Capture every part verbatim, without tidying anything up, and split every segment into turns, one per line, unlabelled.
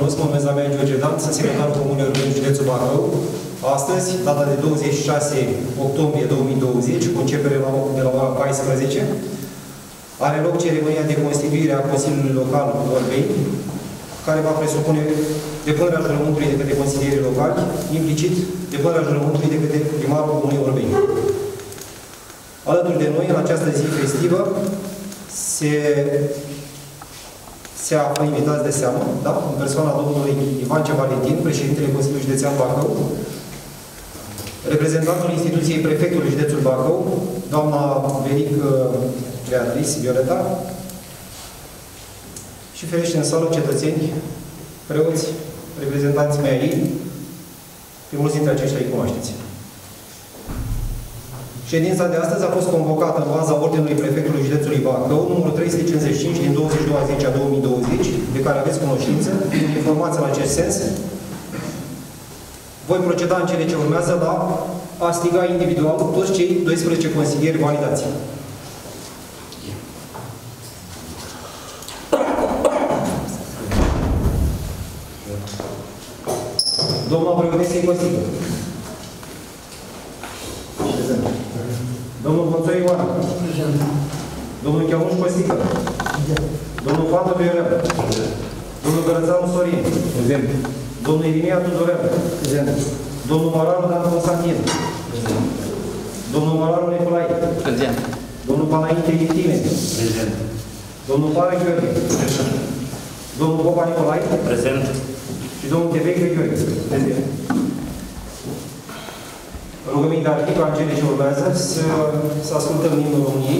cunosc, mă numesc Damian George Dan, sunt secretarul Comunei Urbane județul Bacău. Astăzi, data de douăzeci și șase octombrie două mii douăzeci, cu începere de la ora paisprezece, are loc ceremonia de constituire a Consiliului Local Orbeni, care va presupune depunerea jurământului de către consilierii locali, implicit depunerea jurământului de către primarul Comunei Orbeni. Alături de noi, în această zi festivă, se, se află invitați de seamă, da? În persoana domnului Ivance Valentin, președintele Consiliului Județean Bacău, reprezentantul instituției prefectului județul Bacău, doamna Veric Beatrice Violeta, și ferește în sală cetățeni, preoți, reprezentanții mei ei, pe mulți dintre aceștia îi cunoașteți. Ședința de astăzi a fost convocată în baza ordinului prefectului județului Bacău, numărul trei sute cincizeci și cinci din douăzeci și doi a zecea două mii douăzeci, de care aveți cunoștință, informați în acest sens. Voi proceda în cele ce urmează la a striga individual toți cei doisprezece consilieri validați. Domnul Preonesei Costică. Domnul Bonțoi Ioana. Domnul Cheamuș Costică. Domnul Fantă Viorel. Domnul Gărățanu Sorin. Domnul Irimia Tudorel. Domnul Mararu Dan Constantin. Domnul Mararu Nicolae. Domnul Panaite Iftime. Domnul Pară Gheorghe. Domnul Popa Nicolae. Prezent. Și domnul Tevecă Gheorghe. Prezent. Rugăminte ar fi ca în cele ce urmează să, să ascultăm imnul României.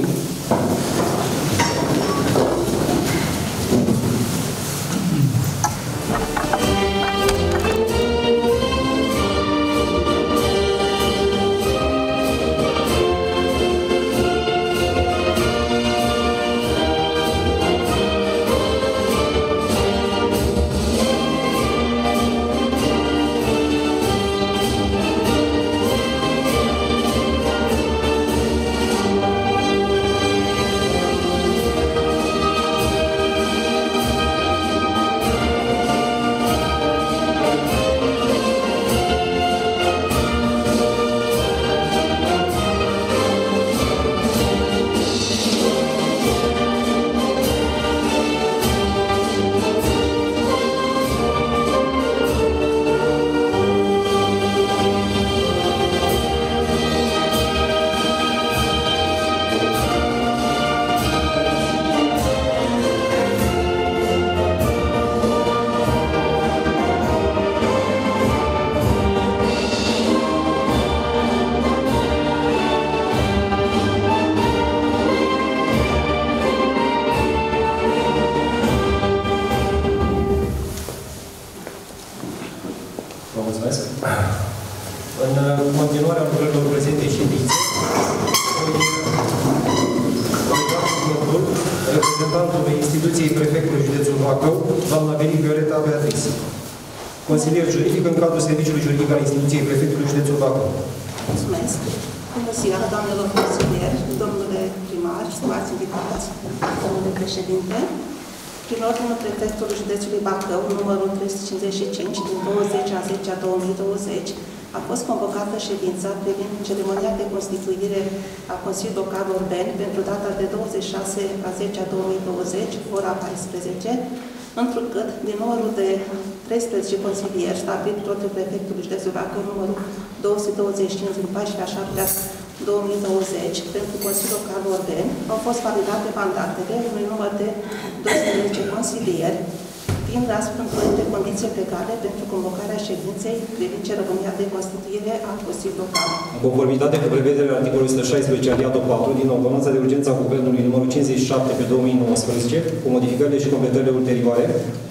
Consilier juridic în cadrul serviciului juridic al instituției prefectului județul Bacău.
Mulțumesc. Bună ziua, doamnelor consilieri, domnule primar, stimați invitați, domnule președinte. Prin ordinul prefectului județului Bacău, numărul trei sute cincizeci și cinci din douăzeci a zecea două mii douăzeci, a fost convocată ședința privind ceremonia de constituire a Consiliului Local Orben pentru data de douăzeci și șase a zecea două mii douăzeci, ora paisprezece, întrucât din numărul de treisprezece consilieri stabilit protul prefectului județului Bacău, numărul două sute douăzeci și cinci din paisprezece a șaptea două mii douăzeci, pentru Consiliul Local Orben, au fost validate mandatele unui număr de doisprezece consilieri, fiind răspunzătoare de condiții legale pentru convocarea ședinței privind ceremonia de constituire a Consiliului Local.
În conformitate cu prevederile articolului o sută șaisprezece aliatul patru din ordonanța de urgență a Guvernului numărul cincizeci și șapte pe două mii nouăsprezece, cu modificările și completările ulterioare,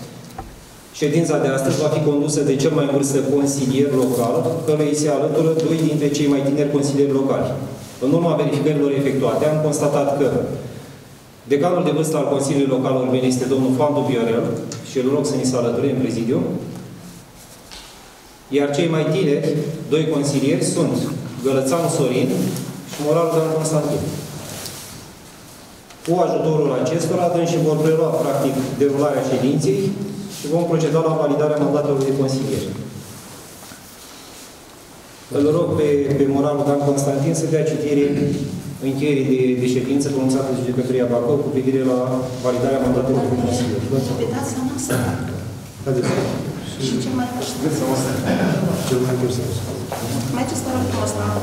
ședința de astăzi va fi condusă de cel mai în vârstă consilier local, căruia îi se alătură doi dintre cei mai tineri consilieri locali. În urma verificărilor efectuate, am constatat că decanul de vârstă al Consiliului Local Orben este domnul Fandu Viorel și îl rog să ni se alăture în prezidiu. Iar cei mai tineri, doi consilieri, sunt Gălățanu Sorin și Moraru Dan Constantin. Cu ajutorul acestora, atunci vor prelua, practic, derularea ședinței și vom proceda la validarea mandatelor de consilieri. Îl rog pe, pe moralul Dan Constantin să dea citire încheierii de, de ședință pronunțată de Judecătoria Bacău cu privire la validarea mandatelor de consilieri.
Vedați la masă. Și cel mai târziu.
Cel mai târziu.
Mergeți pe rog frumos la...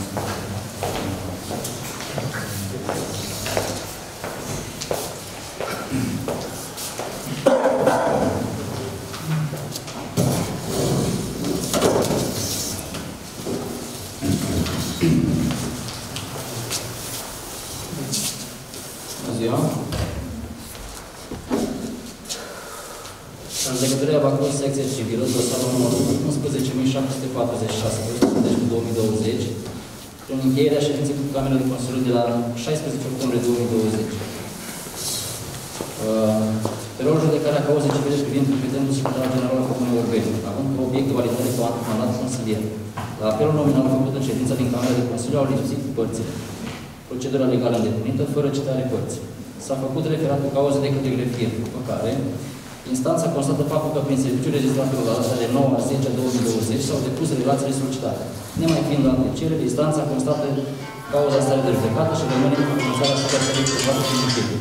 Judecătoria Bacău, secție civilă, dosarul numărul unsprezece mii șapte sute patruzeci și șase, două mii douăzeci, prin încheierea ședinței cu Camera de Consiliu de la șaisprezece octombrie două mii douăzeci. Pe rolul judecarea cauzei civile privind competentul secretarul general al Comunei Urbene, având ca obiect validare cu mandat consilier. La apelul nominal făcut în ședința din Camera de Consiliu au lipsit părțile. Procedura legală îndeplinită, fără citare părții. S-a făcut referatul cauzei de către grefie, după care instanța constată faptul că prin serviciul registrator la data de nouă a zecea două mii douăzeci s-au depus relațiile solicitate. Nemai fiind alte cereri, instanța constată cauza stare de judecată și rămâne în pronunțarea asupra cererii curvată prin încheiere.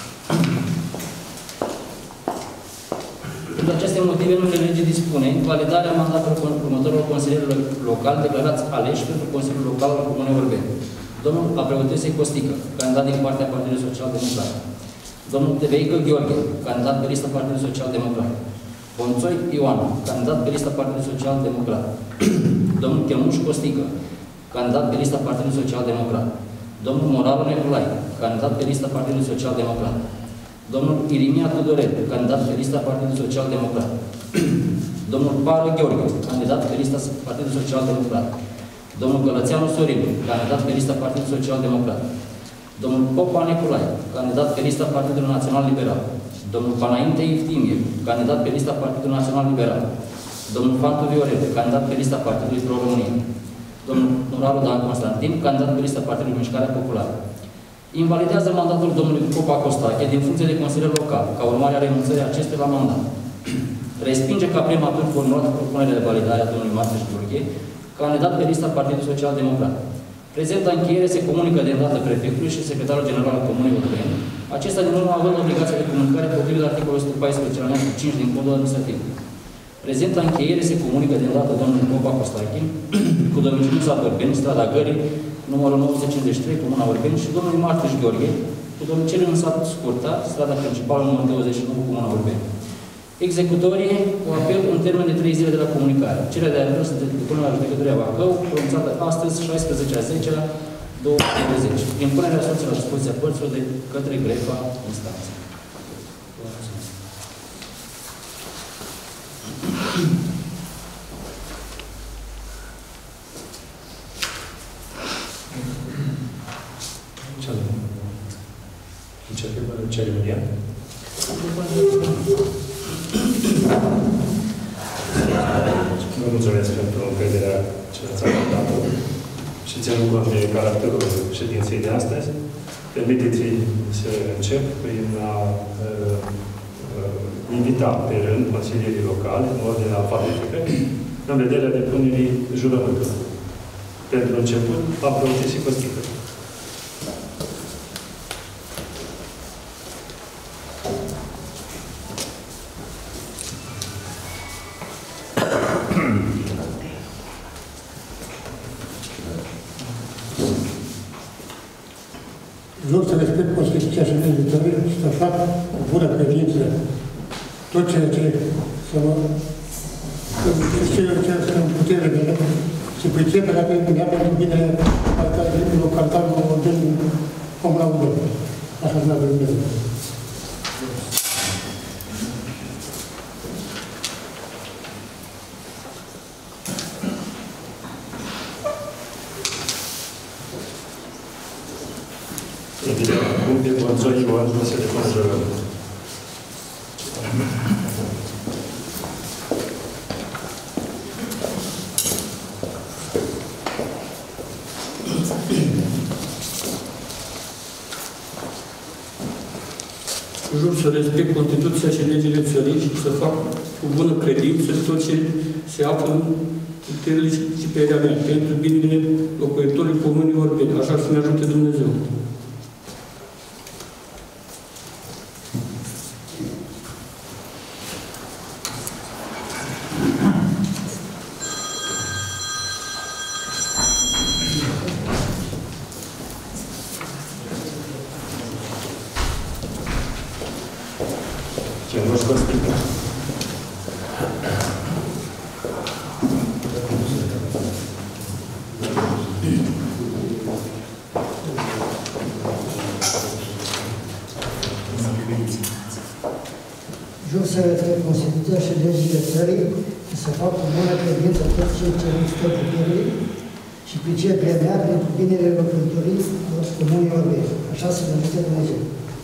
Pentru aceste motive, numele legii dispune validarea mandatelor următorilor consilieri locali declarați aleși pentru Consiliul Local al Comunei Urbene. Domnul Apreotesei Costică, candidat din partea Partidului Social Democrat. Domnul Teveică Gheorghe, candidat pe lista Partidului Social Democrat. Bonțoi Ioan, candidat pe lista Partidului Social Democrat. Domnul Chemuș Costică, candidat pe lista Partidului Social Democrat. Domnul Moraru Neculai, candidat pe lista Partidului Social Democrat. Domnul Irimia Tudorel, candidat pe lista Partidului Social Democrat. Domnul Pară Gheorghe, candidat pe lista Partidului Social Democrat. Domnul Gălățeanu Sorin, candidat pe lista Partidului Social Democrat. Domnul Popa Neculai, candidat pe lista Partidului Național Liberal. Domnul Panainte Iftimie, candidat pe lista Partidului Național Liberal. Domnul Fantu Viorel, candidat pe lista Partidului Pro-România. Domnul Nuralu Dan Constantin, candidat pe lista Partidului Mișcarea Populară. Invalidează mandatul domnului Popa Costache din funcție de consilier local, ca urmare a renunțării acestei la mandat. Respinge ca prematur formulată propunerea de validare a domnului Martiș Gheorghe, candidat pe lista Partidului Social Democrat. Prezenta încheiere se comunică de îndată prefectului și secretarul general al Comunei Urbene, acesta din urmă având obligația de comunicare potrivit la articolul o sută paisprezece alineatul cinci din Codul Administrativ. Prezenta încheiere se comunică de îndată domnului Popa Costache, cu domiciliul sat Urbeni, strada Gării, numărul nouă sute cincizeci și trei, Comuna Urbeni, și domnului Martiș Gheorghe, cu domiciliul în sat Scurta, strada principală, numărul douăzeci și nouă, Comuna Urbeni. Executorii cu apel în termen de trei zile de la comunicare. Cererea de apel sunt depusă la Judecătoria Bacău, pronunțată astăzi, șaisprezece a zecea două mii douăzeci, prin punerea soțului la dispoziția părților de către grefa instanței.
Începem ceremonia. Vă mulțumesc pentru încrederea ce ați acordat-o și ținând cont de caracterul ședinței de astăzi, permiteți-mi să încep prin a uh, uh, invita pe rând consilierii locali, în ordine alfabetică, în vederea depunerii jurământului. Pentru început, Apreotesei Costică.
Jur să respect Constituția și legile și să fac cu bună credință tot ceea ce să mă să în putere mele și pricep la pentru bine localitatea din Comuna Urbeni. Așa să ne-a Dumnezeu.
Acum pe Bonțoi Ioan nu se depună jurământ.
Jur să respect Constituția și legile țării și să fac cu bună credință tot ce se află în puterile și puterea mea, pentru binele locuitorilor Comunei Orbeni. Așa să ne ajute Dumnezeu.
Jur să respect Constituția și legile țării și să fac cu bună credință tot ceea ce îmi stă putere și priceperea mea pentru binele locuitorii Comunei Orbeni. Așa să ne ajute Dumnezeu.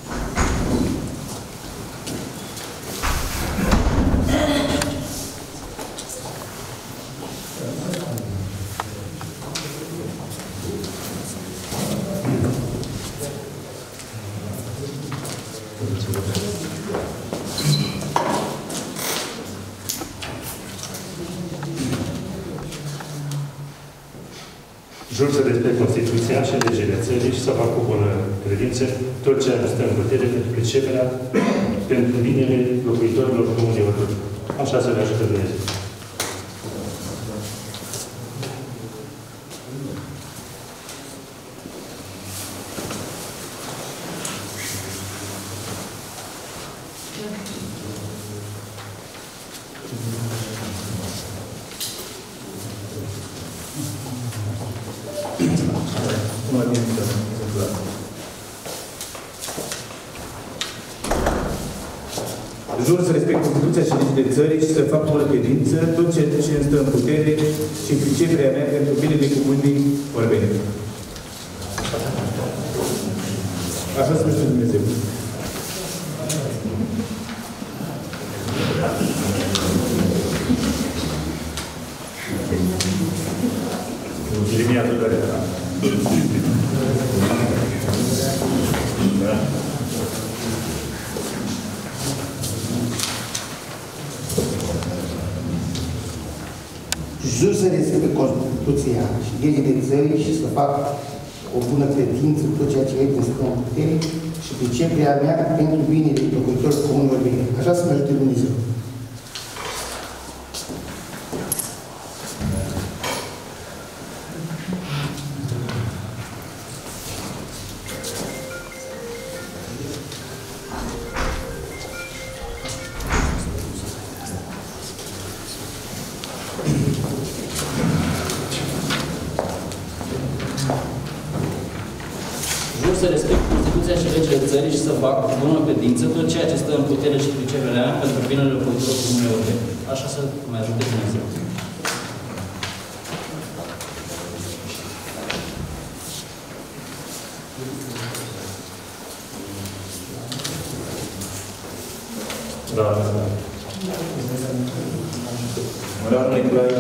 Jur să respect Constituția și legile țării și să fac cu bună credință tot ceea ce stă în putere pentru priceperea, pentru binele locuitorilor Comunei Orbeni. Așa să ne ajute Dumnezeu.
Jur să respect Constituția și legile țării și să fac cu bună credință tot ce îmi stă în putere și priceperea mea pentru binele Comunei Orbeni. Așa să știu Dumnezeu. Jeremia Tudore. Da.
Jur să respect Constituția și legile țării și să fac o bună credință tot ceea ce îmi stă în putere și priceperea mea pentru binele locuitorilor Comunei Orbeni. Așa să mă ajute Dumnezeu.
Jur să respect Constituția și legile țării și să fac cu bună credință tot ceea ce stă în putere și priceperea mea pentru binele locuitorilor Comunei Orbeni. Așa să mă ajute Dumnezeu.
Da, da.
Măreau Nicolae.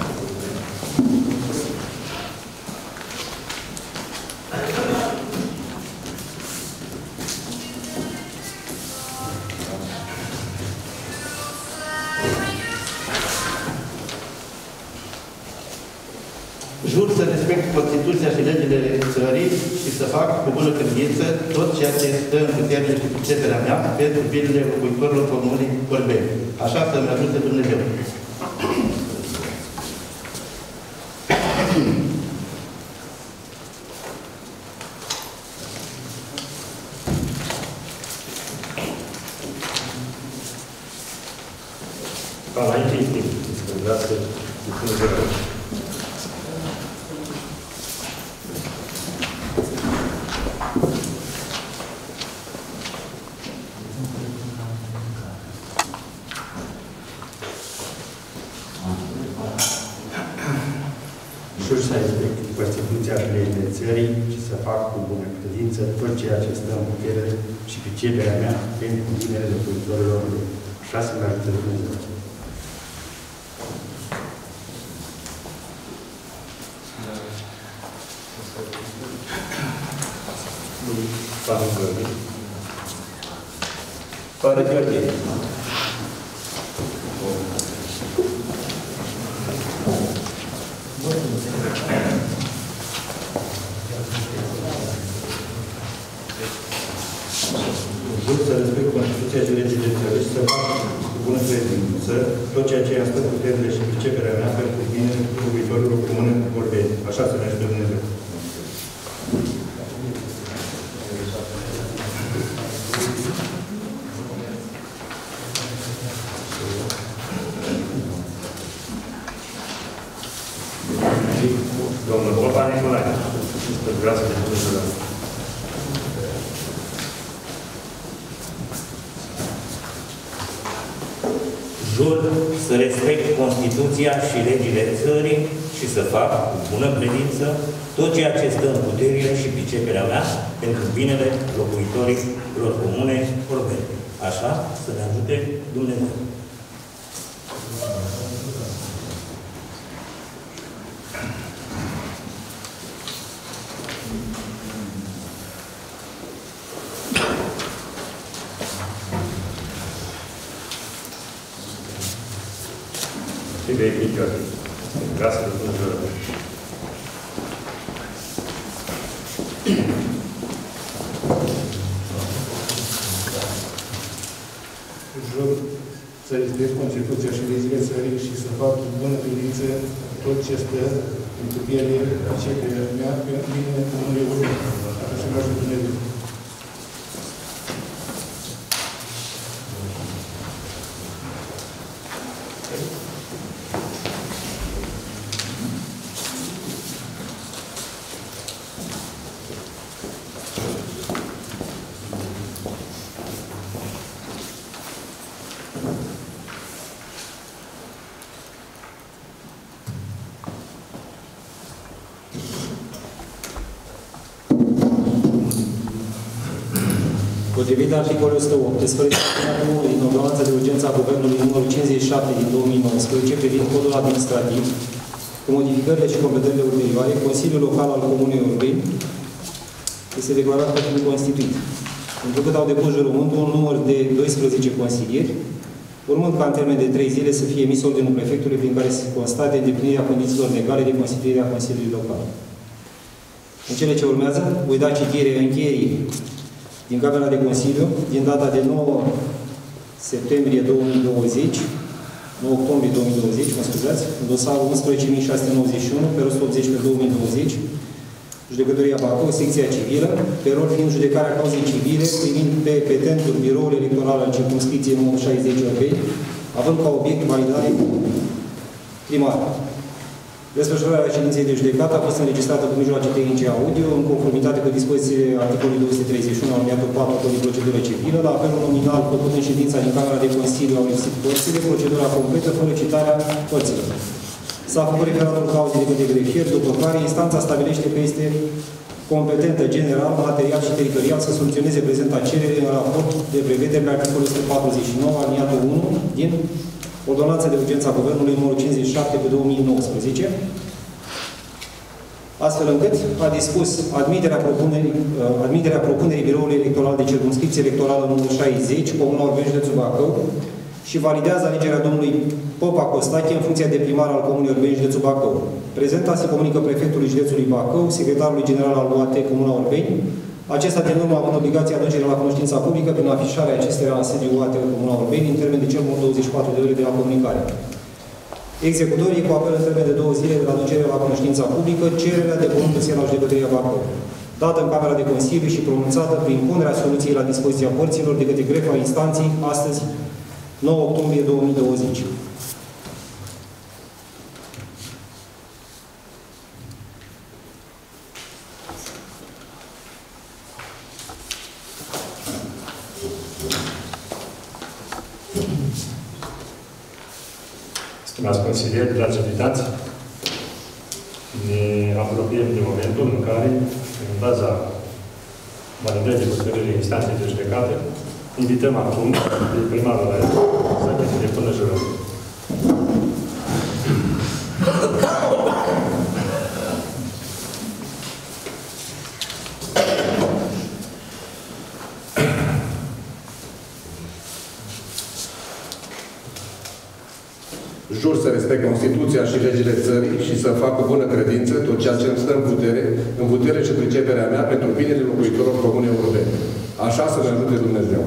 Jur să respect Constituția și legile țării și să fac cu bună credință tot ceea ce stă în putere și priceperea mea pentru binele locuitorilor Comunei Orbeni. Așa să-mi ajute Dumnezeu.
Ca înainte e timp. Vreau să Dumnezeu.
Jur să respect Constituția și legile țării și să fac cu bună credință tot ceea ce stă în putere și priceperea mea pentru binele locuitorilor. Așa să mă ajute Dumnezeu.
Panu Gărbi.
Fără cheltuieli.
Jur să respect Constituția și legile țării și să fac cu bună credință tot ceea ce am stă puterile și priceperea mea pentru bine cu viitorul comune vorbeni. Așa să ne ajute Dumnezeu.
Domnul Popa Nicolae, spre grație de Dumnezeu.
Jur să respect Constituția și legile țării și să fac cu bună credință tot ceea ce stă în puterile și priceperea mea pentru binele locuitorilor comune vorbeni. Așa să ne ajute Dumnezeu.
Și de mică, grație de Dumnezeu.
Jur să respect Constituția și legile țării și să fac cu bună credință tot ce stă în putere și pe mea, pe mine, comunului vorbeni. Așa să mă ajut Dumnezeu.
Potrivit articolului o sută optsprezece din Ordonanța de Urgență a Guvernului numărul cincizeci și șapte din două mii nouăsprezece privind codul administrativ, cu modificările și completările ulterioare, Consiliul Local al Comunei Urbeni este declarat ca fiind constituit. Întrucât au depus jurământul un număr de doisprezece consilieri, urmând ca în termen de trei zile să fie emis ordinul prefectului prin care se constate îndeplinirea condițiilor legale de constituire a Consiliului Local. În cele ce urmează, voi da citire încheierii din Camera de Consiliu, din data de nouă septembrie două mii douăzeci, nouă octombrie două mii douăzeci, mă scuzați, în dosarul unsprezece mii șase sute nouăzeci și unu, pe o sută optzeci pe două mii douăzeci, Judecătoria Bacău, secția civilă, pe rol fiind judecarea cauzei civile, privind pe petentul biroul electoral al circumscripției numărul șaizeci Orbeni, având ca obiect validare primară. Desfășurarea ședinței de judecată a fost înregistrată cu mijloace tehnice audio, în conformitate cu dispozițiile articolului două sute treizeci și unu, alineatul patru, codul de procedură civilă. La apelul nominal făcut în ședința din Camera de Consiliu au lipsit părțile, procedura completă fără citarea părților. S-a făcut referatul cauzei de către grefier, după care instanța stabilește că este competentă general, material și teritorial să soluționeze prezenta cerere în raport de prevederile articolului o sută patruzeci și nouă, aliniatul unu din Ordonanța de Urgență a Guvernului numărul cincizeci și șapte pe două mii nouăsprezece, astfel încât a dispus admiterea propunerii, admiterea propunerii Biroului Electoral de Circumscripție Electorală numărul șaizeci, Comuna Urbeni, județul Bacău, și validează alegerea domnului Popa Costache în funcția de primar al Comunei Urbeni, județul Bacău. Prezenta se comunică prefectului județului Bacău, secretarului general al U A T Comuna Urbeni, acesta din urmă având obligația aducerea la cunoștința publică prin afișarea acestea la sediul U A T Comuna Urbeni în termen de cel mult douăzeci și patru de ore de la comunicare. Executorii cu apel în termen de două zile de la aducerea la cunoștința publică, cererea de conducție la Judecătoria Bacău, dată în Camera de Consiliu și pronunțată prin punerea soluției la dispoziția părților de către greful instanței astăzi, nouă octombrie două mii douăzeci.
Stimați consilieri, dragi invitați, ne apropiem de momentul în care, în baza validării hotărârii instanței de judecată, invităm acum pe primarul ăla să ne pună jurământ.
respect Constituția și legile țării și să fac cu bună credință tot ceea ce îmi stă în putere, în putere și priceperea mea pentru binele locuitorilor comune europene. Așa să ne ajute Dumnezeu.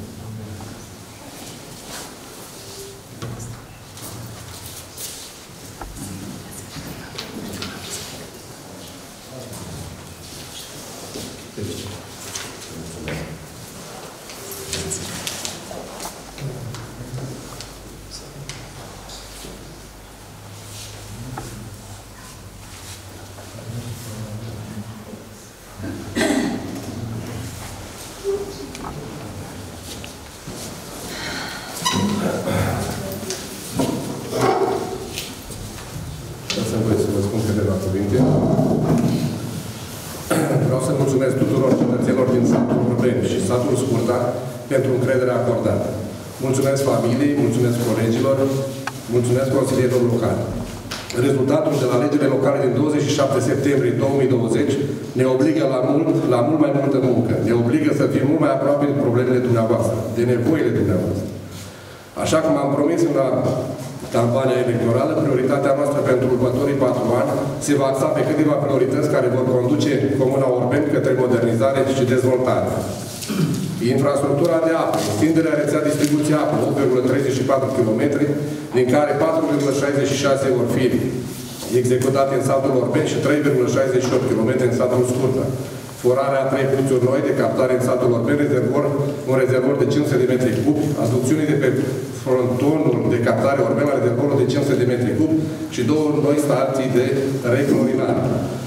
Vreau să mulțumesc tuturor cetățenilor din satul Urbeni și satul Scurta pentru încrederea acordată. Mulțumesc familiei, mulțumesc colegilor, mulțumesc consilierilor locali. Rezultatul de la alegerile locale din douăzeci și șapte septembrie două mii douăzeci ne obligă la mult, la mult mai multă muncă. Ne obligă să fim mult mai aproape de problemele dumneavoastră, de nevoile dumneavoastră. Așa cum am promis în la campania electorală, prioritatea noastră pentru următorii patru ani se va axa pe câteva priorități care vor conduce Comuna Urbeni către modernizare și dezvoltare. Infrastructura de apă, extinderea rețea distribuției apă, opt virgulă treizeci și patru kilometri, din care patru virgulă șaizeci și șase vor fi executate în satul Urbeni și trei virgulă șaizeci și opt kilometri în satul Scurta. Forarea a trei puțuri noi de captare în satul Urbeni, rezervor, un rezervor de cinci sute de metri cubi, aducțiunii de pe frontonul de captare Urbeni la rezervorul de cinci sute de metri cubi și două noi stații de reclorinare.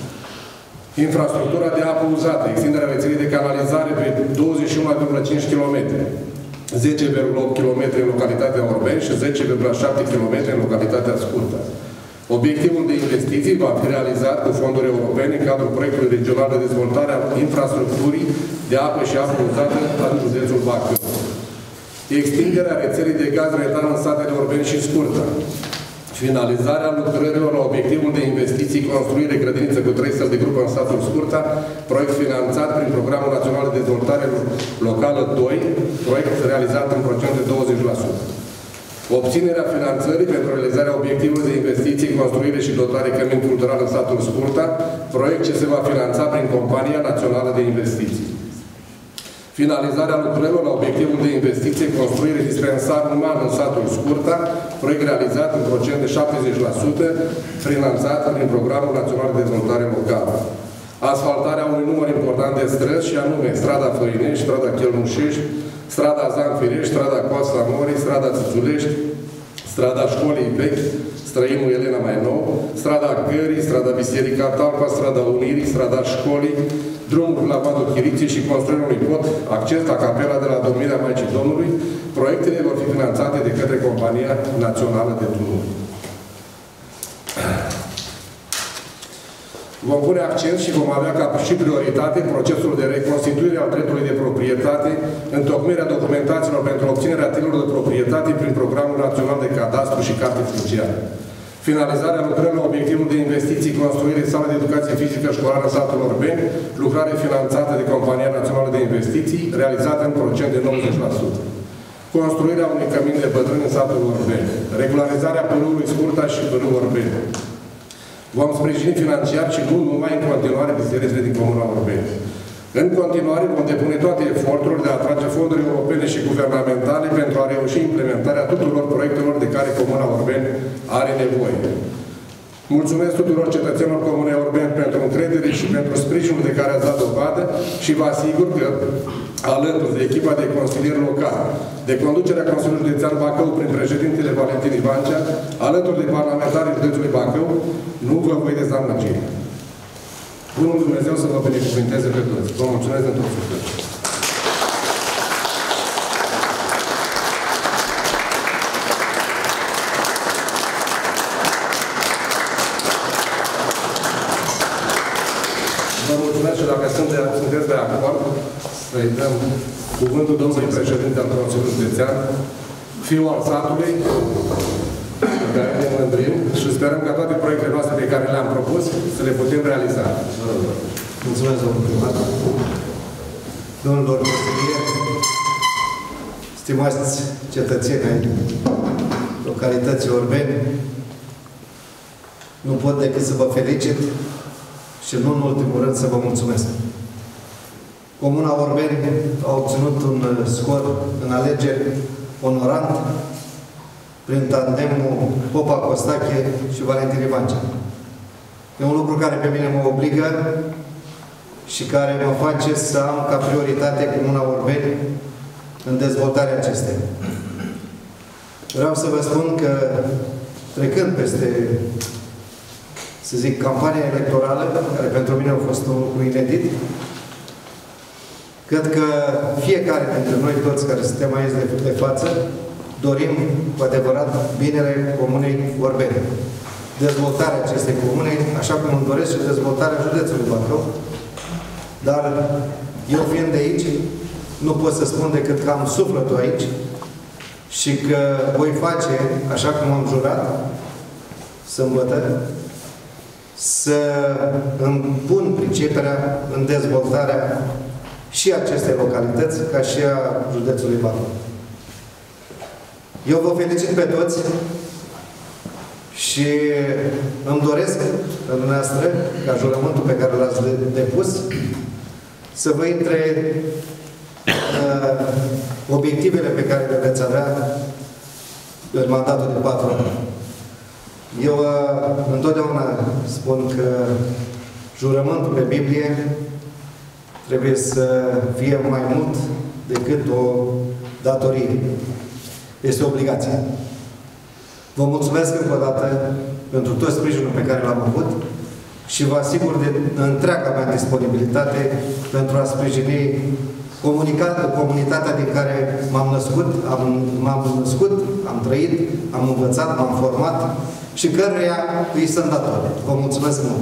Infrastructura de apă uzată, extinderea rețelei de canalizare pe douăzeci și unu virgulă cinci kilometri, zece virgulă opt kilometri în localitatea Urbeni și zece virgulă șapte kilometri în localitatea Scurta. Obiectivul de investiții va fi realizat cu fonduri europene în cadrul proiectului regional de dezvoltare a infrastructurii de apă și apă uzată în județul Bacău. Extinderea rețelei de gaz metan în satele Urbeni și Scurta. Finalizarea lucrărilor la obiectivul de investiții, construire grădiniță cu trei săli de grupă în satul Scurta, proiect finanțat prin Programul Național de Dezvoltare Locală doi, proiect realizat în procent de douăzeci la sută. Obținerea finanțării pentru realizarea obiectivului de investiții, construire și dotare cămin cultural în satul Scurta, proiect ce se va finanța prin Compania Națională de Investiții. Finalizarea lucrărilor la obiectivul de investiție, construire dispensar uman în satul Scurta, proiect realizat în procent de șaptezeci la sută, finanțat prin Programul Național de Dezvoltare Locală. Asfaltarea unui număr important de străzi, și anume strada Făinești, strada Chelmușești, strada Zanfirești, strada Coasta Morii, strada Țățulești, strada Școlii Vechi, Străinul Elena mai nou, strada Gării, strada Biserica Talpa, strada Unirii, strada Școlii, drumul la Vadul Chiriții și construirea unui pod, acces la capela de la Dormirea Maicii Domnului. Proiectele vor fi finanțate de către Compania Națională de Drumuri. Vom pune accent și vom avea ca și prioritate procesul de reconstituire al dreptului de proprietate, întocmirea documentațiilor pentru obținerea titlurilor de proprietate prin Programul Național de Cadastru și Carte Funciare. Finalizarea lucrării la obiectivul de investiții, construire sale de educație fizică școlară în satul Urbeni, lucrare finanțată de Compania Națională de Investiții, realizată în procent de nouăzeci la sută. Construirea unui cămin de bătrâni în satul Urbeni. Regularizarea pârâului Scurta și pârâul Urbeni. Vom sprijini financiar și nu numai în continuare bisericile din Comuna Urbeni. În continuare vom depune toate eforturile de a atrage fonduri europene și guvernamentale pentru a reuși implementarea tuturor proiectelor de care Comuna Urbeni are nevoie. Mulțumesc tuturor cetățenilor Comunei Urbeni pentru încredere și pentru sprijinul de care ați dat dovadă și vă asigur că, alături de echipa de consilieri locali, de conducerea Consiliului Județean Bacău prin președintele Valentin Ivancea, alături de parlamentarii județului Bacău, nu vă voi dezamăgi. Bunul Dumnezeu să vă binecuvânteze pe toți. Vă mulțumesc în tot sufletul. Vă mulțumesc și dacă sunteți de acord, să-i dăm cuvântul domnului președinte al Consiliului Județean, fiul al satului, pe care ne mândrim și sperăm ca toate proiectele noastre pe care le-am propus să le putem realiza.
Mulțumesc, domnul primar. Domnilor consilieri, stimați cetățeni ai localității Urbeni, nu pot decât să vă felicit și nu în ultimul rând să vă mulțumesc. Comuna Orbeni a obținut un scor în alegeri onorant prin tandemul Popa Costache și Valentin Ivancea. E un lucru care pe mine mă obligă și care mă face să am ca prioritate Comuna Orbeni în dezvoltarea acesteia. Vreau să vă spun că, trecând peste, să zic, campania electorală, care pentru mine a fost un lucru inedit, cred că fiecare dintre noi toți care suntem aici de, de față dorim cu adevărat binele Comunei Orbeni. Dezvoltarea acestei comune, așa cum îmi doresc și dezvoltarea județului Bacău. Dar eu fiind de aici, nu pot să spun decât că am sufletul aici și că voi face, așa cum am jurat, sâmbătă, să îmi pun priceperea în dezvoltarea și acestei localități, ca și a județului Bacău. Eu vă felicit pe toți și îmi doresc, dumneavoastră, ca jurământul pe care l-ați depus, să vă intre uh, obiectivele pe care le veți avea în mandatul de patru ani. Eu uh, întotdeauna spun că jurământul pe Biblie trebuie să fie mai mult decât o datorie. Este o obligație. Vă mulțumesc încă o dată pentru tot sprijinul pe care l-am avut și vă asigur de întreaga mea disponibilitate pentru a sprijini comunitatea din care m-am născut, am, m-am născut, am trăit, am învățat, m-am format și căruia îi sunt dator. Vă mulțumesc mult!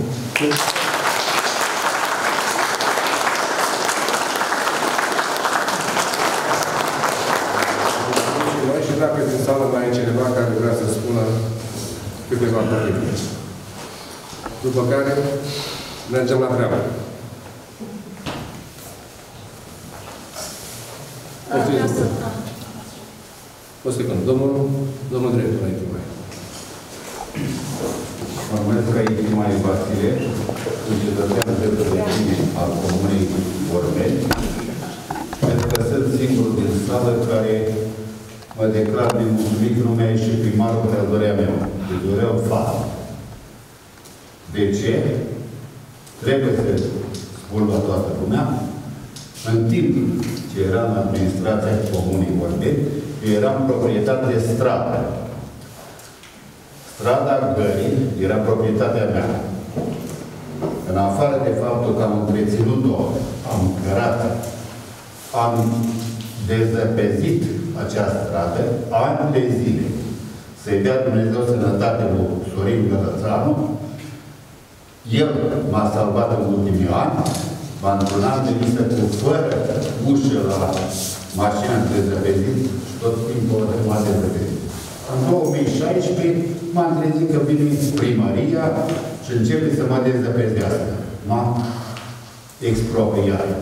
Și dacă din sală mai e cineva care vrea să spună câteva cuvinte. După care mergem la treabă. O secundă. Domnul, domnul director, aici mai.
Mă numesc ca Itimai Vasile, sunt cetățean de pline al Comunei Orbeni. Cred că sunt singurul din sală care mă declar nemulțumit că nu mi-a ieșit primarul care îl dorea meu. Îl doreau față. De ce? Trebuie să spun la toată lumea. În timp ce eram în administrația Comunei Orbeni, eu eram proprietate de stradă. Strada Gării era proprietatea mea. În afară de faptul că am întreținut-o, am cărat, am dezăpezit această stradă, ani de zile. Să-i dea Dumnezeu sănătate lui Sorin Gălățanu. El m-a salvat în ultimii ani, m-a într-un de listă cu fără ușă la mașina dezăpezit și tot timpul m-a dezăpezit. În două mii șaisprezece m-am trezit că vine primăria și începe să mă dezăpezească. M-a expropriat.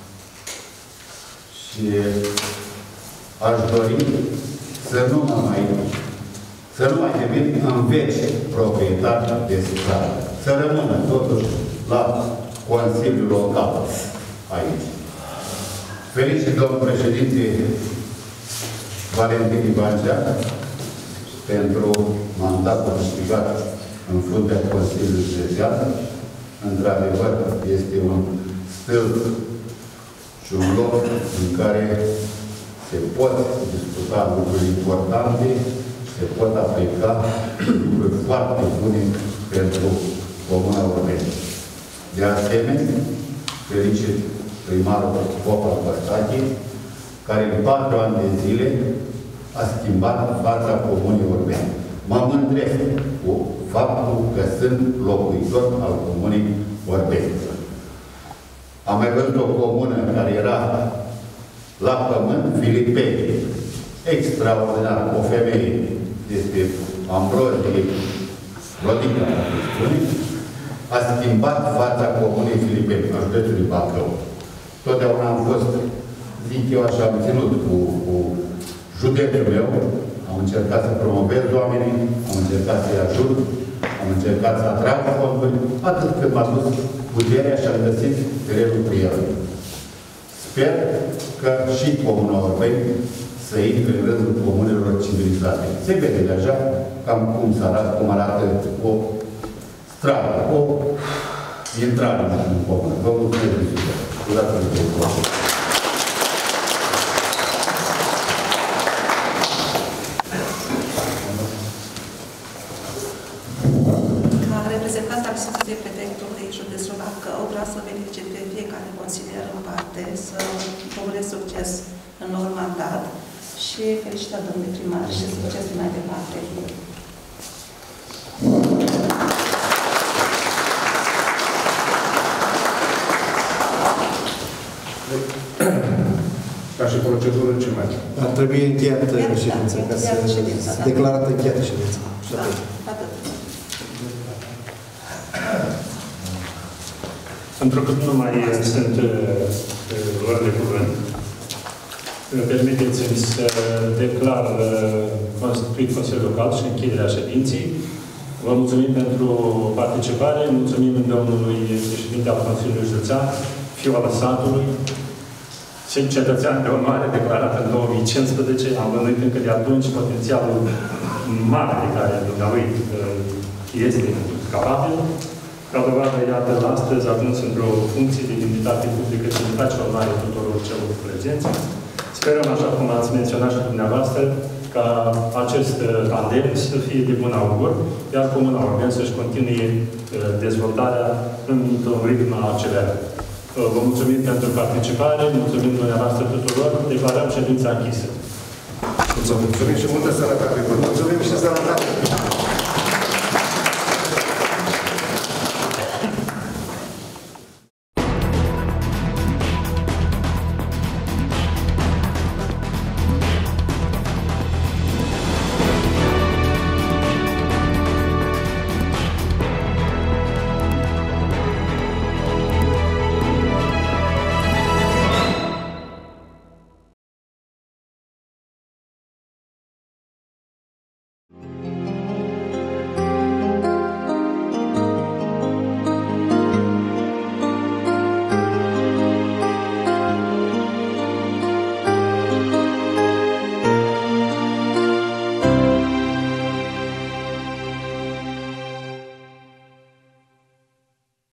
Și aș dori să nu mă mai să nu mai devin în veci proprietar de stradă. Să rămână totuși la Consiliul Local aici. Felicit domnul președinte Valentin Ivancea pentru mandatul câștigat în fruntea Consiliului Județean. Într-adevăr, este un stâlp și un loc în care se pot discuta lucruri importante, se pot aplica lucruri foarte bune pentru Comuna Orbeni. De asemenea, felicit primarul Popa Costache, care în patru ani de zile a schimbat fața Comunei Orbeni. Mă mândresc cu faptul că sunt locuitor al Comunei Orbeni. Am mai văzut o comună care era la pământ, Filipei. Extraordinar. O femeie este Ambrozie Rodica, a schimbat fața Comunei Filipei, a județului Bacău. Totdeauna am fost, zic eu așa, am ținut cu, cu județul meu, am încercat să promovez oamenii, am încercat să-i ajut Am încercat să atrag fonduri atât cât m-a dus puterea și am găsit terenul cu el. Sper că și Comuna Orbeni să intre în rândul comunelor civilizate. Se vede deja cam cum se arată, cum arată o stradă, o intrare în comună. Vă mulțumesc de zi.
Ca reprezentant al Instituției Prefectului Județul Bacău, vreau să felicit pe fiecare consilier în parte, să vă urez succes în noul mandat și felicitări domnului primar și succes mai departe.
Ca și procedură, ce mai?
Ar trebui încheiată ședința, ca să declarată încheiată ședința.
Da, atât.
Pentru că nu mai sunt luări de cuvânt, permiteți-mi să declar constituit Consiliul Local și închiderea ședinței. Vă mulțumim pentru participare, mulțumim domnului președinte al Consiliului Județean, fiul al satului, cetățean de onoare declarat în două mii cincisprezece, am văzut încă de atunci potențialul mare de care dumnealui este capabil. Ca dovadă, iată, astăzi, atunci, într-o funcție de dignitate publică, ce ne face onoare tuturor celor prezenți. Sperăm, așa cum ați menționat și dumneavoastră, ca acest tandem să fie de bun augur, iar Comuna Orbeni să-și continue dezvoltarea într-un ritm acelerat. Vă mulțumim pentru participare, mulțumim dumneavoastră tuturor, declarăm ședința închisă.
Mulțumim și multă sănătate!
Mulțumim și sănătate!